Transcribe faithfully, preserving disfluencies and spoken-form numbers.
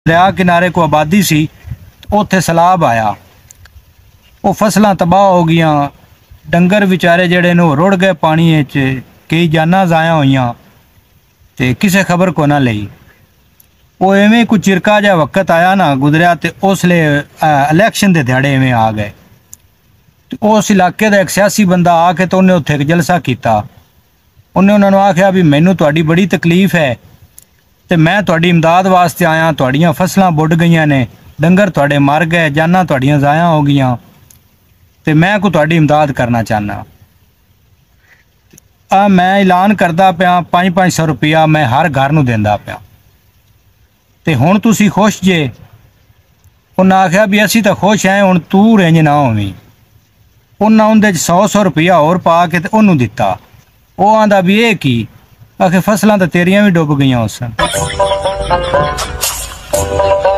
दरिया किनारे को आबादी सी, उत्थे सैलाब आया, वो फसलां तबाह हो गई, डंगर बेचारे जड़े ने रुड़ गए पानी च, कई जाना जाया हुई ते किसे खबर को ना लई। वो एवें कुछ चिरका जा वक्त आया ना गुजरिया तो उसले इलैक्शन के दिहाड़े एवें आ गए। तो उस इलाके का एक सियासी बंदा आके तो उन्हें उत्थे एक जलसा किया। उन्हें उन्होंने आख्या भी मैनू तुहाडी बड़ी तकलीफ है तो मैं तुहाडी इमदाद वास्ते आया, तुहाड़ियां फसलां बुड़ गई ने, डंगर तुहाडे मर गए, जाना तुहाड़ियां ज़ाया हो गई, तो मैं को तुहाडी इमदाद करना चाहना। आ मैं ऐलान करदा पिया पाँच पाँच सौ रुपया मैं हर घर नूं देंदा पिया, तो हुण तुसी खुश जे? उन्हें आख्या भी असी तो खुश हैं, हुण तू रेंज ना होवीं। उन्हें उनदे सौ सौ रुपया होर पा के ते उन्नूं दिता। वो आंदा भी ये की, आखे फसलां तो तेरियां भी डुब गई उस।